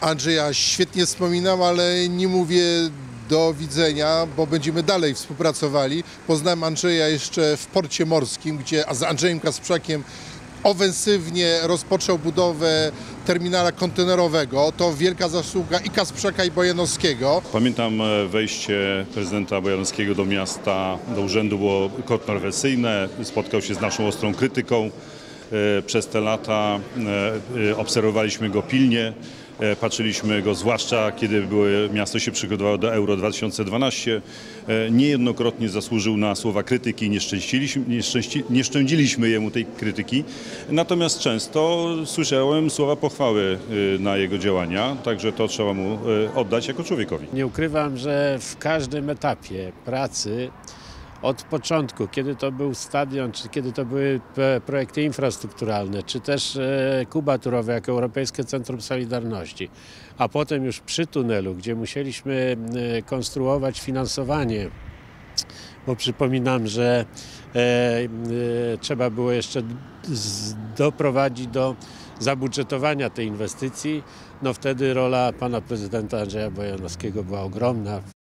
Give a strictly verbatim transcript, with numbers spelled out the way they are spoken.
Andrzeja świetnie wspominam, ale nie mówię do widzenia, bo będziemy dalej współpracowali. Poznałem Andrzeja jeszcze w porcie morskim, gdzie z Andrzejem Kasprzakiem ofensywnie rozpoczął budowę terminala kontenerowego. To wielka zasługa i Kasprzaka, i Bojanowskiego. Pamiętam wejście prezydenta Bojanowskiego do miasta, do urzędu było kontrowersyjne. Spotkał się z naszą ostrą krytyką. Przez te lata obserwowaliśmy go pilnie. Patrzyliśmy go zwłaszcza, kiedy były, miasto się przygotowało do Euro dwa tysiące dwanaście. Niejednokrotnie zasłużył na słowa krytyki, nie, nie, szczęści, nie szczędziliśmy jemu tej krytyki. Natomiast często słyszałem słowa pochwały na jego działania, także to trzeba mu oddać jako człowiekowi. Nie ukrywam, że w każdym etapie pracy, od początku, kiedy to był stadion, czy kiedy to były projekty infrastrukturalne, czy też Kuba Turowy jako Europejskie Centrum Solidarności, a potem już przy tunelu, gdzie musieliśmy konstruować finansowanie, bo przypominam, że e, e, trzeba było jeszcze z, doprowadzić do zabudżetowania tej inwestycji, no wtedy rola pana prezydenta Andrzeja Bojanowskiego była ogromna.